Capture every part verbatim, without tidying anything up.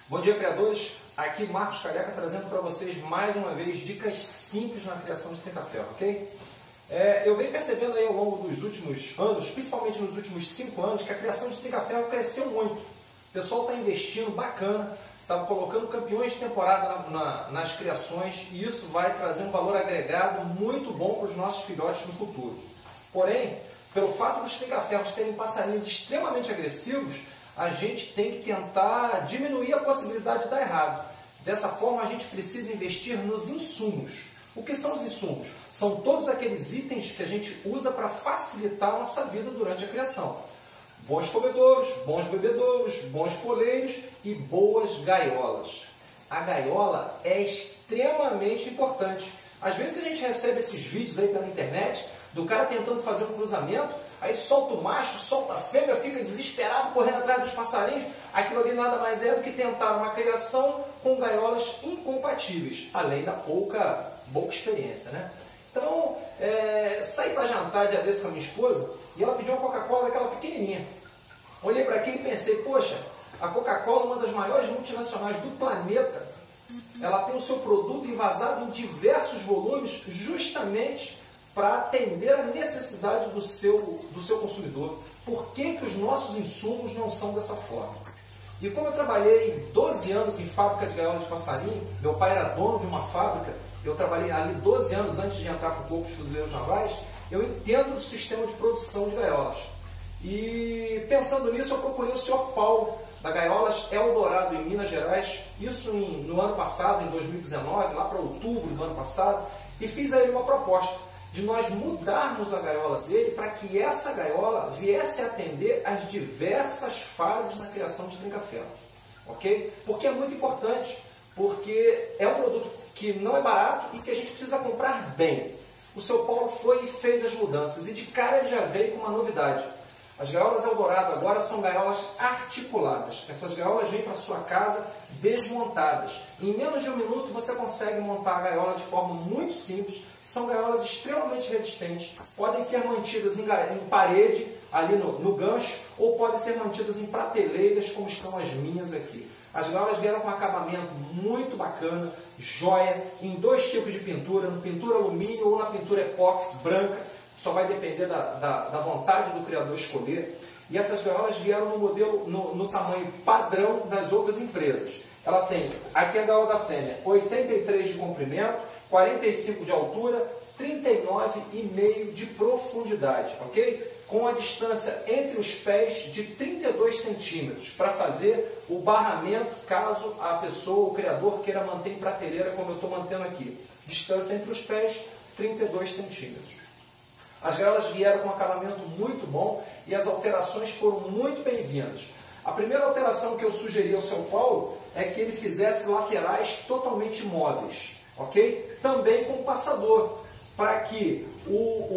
Bom dia, criadores! Aqui Marcos Careca trazendo para vocês mais uma vez dicas simples na criação de trinca-ferro, ok? É, eu venho percebendo aí ao longo dos últimos anos, principalmente nos últimos cinco anos, que a criação de trinca-ferro cresceu muito. O pessoal está investindo bacana, está colocando campeões de temporada na, na, nas criações e isso vai trazer um valor agregado muito bom para os nossos filhotes no futuro. Porém, pelo fato dos trinca-ferros serem passarinhos extremamente agressivos, a gente tem que tentar diminuir a possibilidade de dar errado. Dessa forma, a gente precisa investir nos insumos. O que são os insumos? São todos aqueles itens que a gente usa para facilitar a nossa vida durante a criação. Bons comedouros, bons bebedouros, bons poleiros e boas gaiolas. A gaiola é extremamente importante. Às vezes a gente recebe esses vídeos aí pela internet do cara tentando fazer um cruzamento, aí solta o macho, solta a fêmea, fica desesperado correndo atrás dos passarinhos. Aquilo ali nada mais é do que tentar uma criação com gaiolas incompatíveis, além da pouca, pouca experiência, né? Então, é, saí para jantar dia desse com a minha esposa e ela pediu uma Coca-Cola daquela pequenininha. Olhei para aquilo e pensei, poxa, a Coca-Cola é uma das maiores multinacionais do planeta. Ela tem o seu produto envasado em diversos volumes justamente para atender a necessidade do seu, do seu consumidor. Por que que os nossos insumos não são dessa forma? E como eu trabalhei doze anos em fábrica de gaiola de passarinho, meu pai era dono de uma fábrica, eu trabalhei ali doze anos antes de entrar para o Corpo de Fuzileiros Navais, eu entendo do sistema de produção de gaiolas. E pensando nisso, eu procurei o senhor Paulo, da Gaiolas Eldorado, em Minas Gerais, isso em, no ano passado, em dois mil e dezenove, lá para outubro do ano passado, e fiz a ele uma proposta de nós mudarmos a gaiola dele para que essa gaiola viesse a atender as diversas fases na criação de trinca-ferro. Ok? Porque é muito importante, porque é um produto que não é barato e que a gente precisa comprar bem. O seu Paulo foi e fez as mudanças e de cara ele já veio com uma novidade. As gaiolas Eldorado agora são gaiolas articuladas. Essas gaiolas vêm para sua casa desmontadas. Em menos de um minuto você consegue montar a gaiola de forma muito simples. São gaiolas extremamente resistentes. Podem ser mantidas em, em parede, ali no, no gancho, ou podem ser mantidas em prateleiras, como estão as minhas aqui. As gaiolas vieram com um acabamento muito bacana, joia, em dois tipos de pintura, na pintura alumínio ou na pintura epóxi branca. Só vai depender da, da, da vontade do criador escolher. E essas gaiolas vieram no modelo, no, no tamanho padrão das outras empresas. Ela tem, aqui a gaiola da fêmea, oitenta e três de comprimento, quarenta e cinco de altura, trinta e nove vírgula cinco de profundidade, ok? Com a distância entre os pés de trinta e dois centímetros, para fazer o barramento, caso a pessoa, o criador, queira manter em prateleira, como eu estou mantendo aqui. Distância entre os pés, trinta e dois centímetros. As gaiolas vieram com um acabamento muito bom e as alterações foram muito bem-vindas. A primeira alteração que eu sugeri ao seu Paulo é que ele fizesse laterais totalmente móveis, ok? Também com passador, para que o,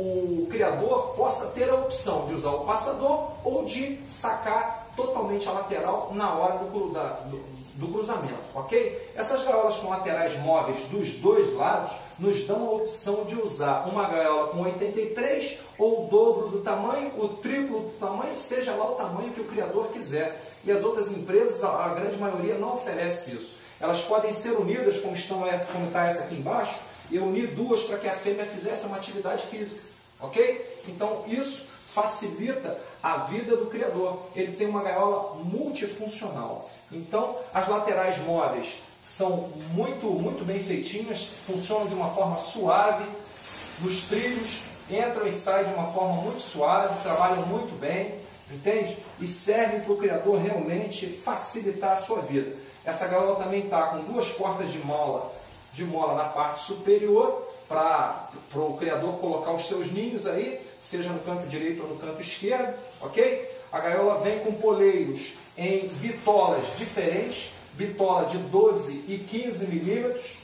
o criador possa ter a opção de usar o passador ou de sacar totalmente a lateral na hora do, da, do, do cruzamento, ok? Essas gaiolas com laterais móveis dos dois lados nos dão a opção de usar uma gaiola com oitenta e três ou o dobro do tamanho, o triplo do tamanho, seja lá o tamanho que o criador quiser. E as outras empresas, a grande maioria, não oferece isso. Elas podem ser unidas, como estão essa, como está essa aqui embaixo, e unir duas para que a fêmea fizesse uma atividade física, ok? Então isso facilita a vida do criador. Ele tem uma gaiola multifuncional. Então as laterais móveis são muito, muito bem feitinhas, funcionam de uma forma suave, nos trilhos entram e saem de uma forma muito suave, trabalham muito bem, entende? E servem para o criador realmente facilitar a sua vida. Essa gaiola também está com duas portas de mola, de mola na parte superior, para o criador colocar os seus ninhos aí, seja no canto direito ou no canto esquerdo, ok? A gaiola vem com poleiros em bitolas diferentes, bitola de doze e quinze milímetros,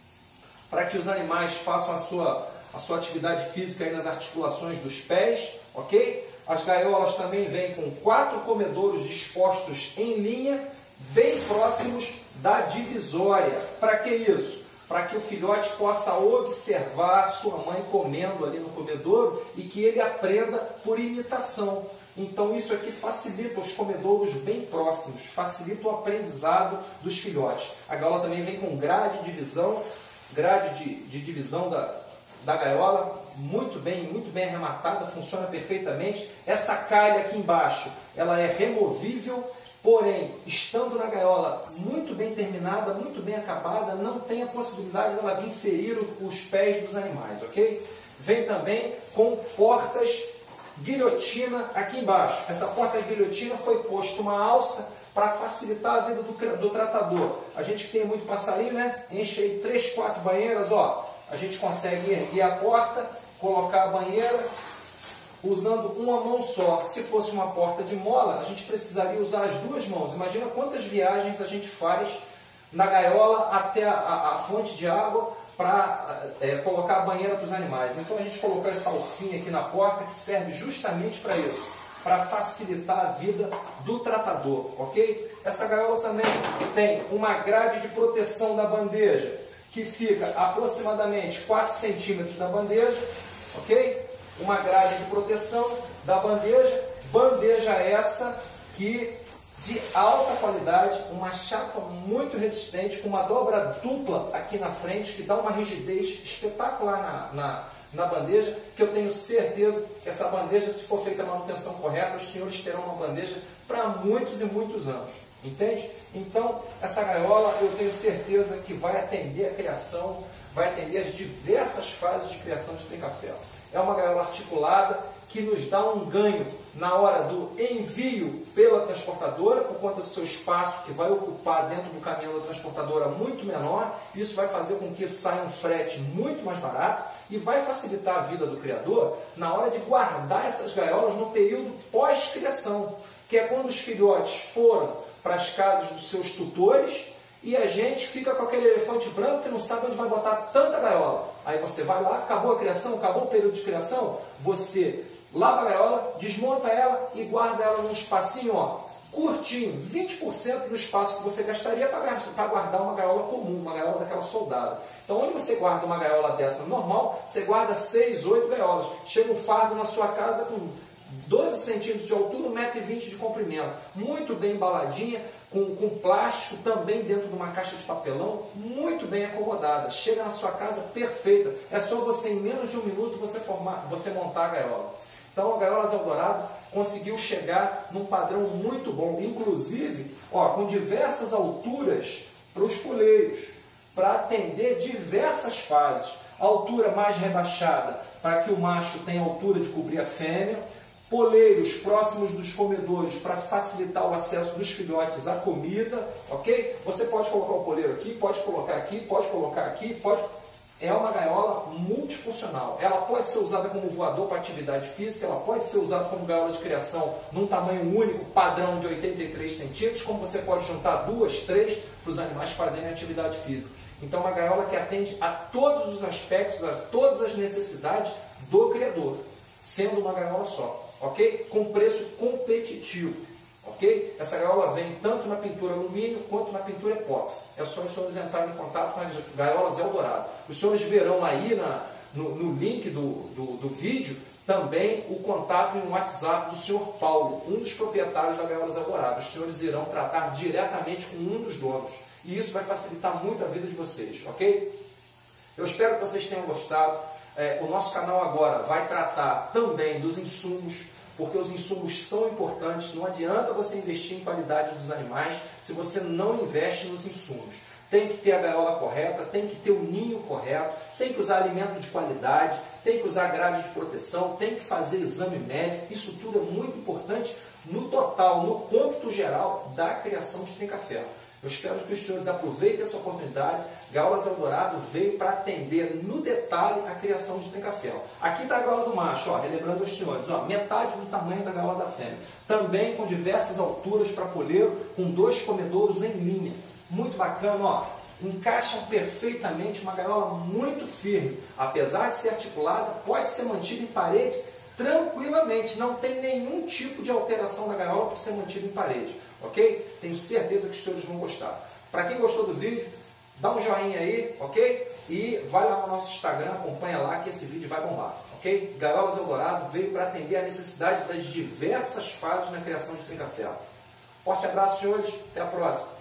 para que os animais façam a sua, a sua atividade física aí nas articulações dos pés, ok? As gaiolas também vêm com quatro comedouros dispostos em linha, bem próximos da divisória. Para que isso? para que o filhote possa observar sua mãe comendo ali no comedouro e que ele aprenda por imitação. Então isso aqui facilita os comedouros bem próximos, facilita o aprendizado dos filhotes. A gaiola também vem com grade de divisão, grade de, de divisão da, da gaiola, muito bem, muito bem arrematada, funciona perfeitamente. Essa calha aqui embaixo, ela é removível, porém, estando na gaiola muito bem terminada, muito bem acabada, não tem a possibilidade dela vir ferir os pés dos animais, ok? Vem também com portas guilhotina aqui embaixo. Essa porta guilhotina foi posta uma alça para facilitar a vida do, do tratador. A gente que tem muito passarinho, né? Enche aí três, quatro banheiras, ó. A gente consegue erguer a porta, colocar a banheira usando uma mão só. Se fosse uma porta de mola, a gente precisaria usar as duas mãos. Imagina quantas viagens a gente faz na gaiola até a, a, a fonte de água para é, colocar a banheira para os animais. Então a gente colocou essa alcinha aqui na porta que serve justamente para isso, para facilitar a vida do tratador, ok? Essa gaiola também tem uma grade de proteção da bandeja que fica aproximadamente quatro centímetros da bandeja, ok? Uma grade de proteção da bandeja, bandeja essa que de alta qualidade, uma chapa muito resistente, com uma dobra dupla aqui na frente, que dá uma rigidez espetacular na, na, na bandeja, que eu tenho certeza que essa bandeja, se for feita a manutenção correta, os senhores terão uma bandeja para muitos e muitos anos, entende? Então, essa gaiola eu tenho certeza que vai atender a criação, vai atender as diversas fases de criação de trinca-ferro. É uma gaiola articulada que nos dá um ganho na hora do envio pela transportadora, por conta do seu espaço que vai ocupar dentro do caminhão da transportadora muito menor. Isso vai fazer com que saia um frete muito mais barato e vai facilitar a vida do criador na hora de guardar essas gaiolas no período pós-criação, que é quando os filhotes foram para as casas dos seus tutores e a gente fica com aquele elefante branco que não sabe onde vai botar tanta gaiola. Aí você vai lá, acabou a criação, acabou o período de criação, você lava a gaiola, desmonta ela e guarda ela num espacinho, ó, curtinho, vinte por cento do espaço que você gastaria para guardar uma gaiola comum, uma gaiola daquela soldada. Então, onde você guarda uma gaiola dessa normal, você guarda seis, oito gaiolas. Chega um fardo na sua casa com doze centímetros de altura, um metro e vinte de comprimento. Muito bem embaladinha, com, com plástico também dentro de uma caixa de papelão, muito bem acomodada. Chega na sua casa perfeita. É só você, em menos de um minuto, você, formar, você montar a gaiola. Então, a Gaiolas Eldorado conseguiu chegar num padrão muito bom, inclusive ó, com diversas alturas para os poleiros, para atender diversas fases. A altura mais rebaixada, para que o macho tenha altura de cobrir a fêmea. Poleiros próximos dos comedores, para facilitar o acesso dos filhotes à comida, ok? Você pode colocar o poleiro aqui, pode colocar aqui, pode colocar aqui, pode... É uma gaiola multifuncional. Ela pode ser usada como voador para atividade física, ela pode ser usada como gaiola de criação num tamanho único, padrão de oitenta e três centímetros, como você pode juntar duas, três, para os animais fazerem atividade física. Então, é uma gaiola que atende a todos os aspectos, a todas as necessidades do criador, sendo uma gaiola só, ok? Com preço competitivo. Ok? Essa gaiola vem tanto na pintura alumínio quanto na pintura epóxi. É só os senhores entrarem em contato com as Gaiolas Eldorado. Os senhores verão aí na, no, no link do, do, do vídeo também o contato em WhatsApp do senhor Paulo, um dos proprietários da Gaiolas Eldorado. Os senhores irão tratar diretamente com um dos donos. E isso vai facilitar muito a vida de vocês, ok? Eu espero que vocês tenham gostado. É, o nosso canal agora vai tratar também dos insumos, porque os insumos são importantes. Não adianta você investir em qualidade dos animais se você não investe nos insumos. Tem que ter a gaiola correta, tem que ter o ninho correto, tem que usar alimento de qualidade, tem que usar grade de proteção, tem que fazer exame médico. Isso tudo é muito importante no total, no cômputo geral da criação de trinca-ferro. Eu espero que os senhores aproveitem essa oportunidade. Gaiolas Eldorado veio para atender no detalhe a criação de trinca-ferro. Aqui está a gaiola do macho, ó, relembrando os senhores, ó, metade do tamanho da gaiola da fêmea. Também com diversas alturas para poleiro, com dois comedouros em linha. Muito bacana, ó. Encaixam perfeitamente, uma gaiola muito firme. Apesar de ser articulada, pode ser mantida em parede tranquilamente. Não tem nenhum tipo de alteração na gaiola por ser mantida em parede. Ok? Tenho certeza que os senhores vão gostar. Para quem gostou do vídeo, dá um joinha aí, ok? E vai lá no nosso Instagram, acompanha lá que esse vídeo vai bombar, ok? Gaiolas Eldorado veio para atender a necessidade das diversas fases na criação de trinca-ferro. Forte abraço, senhores, até a próxima!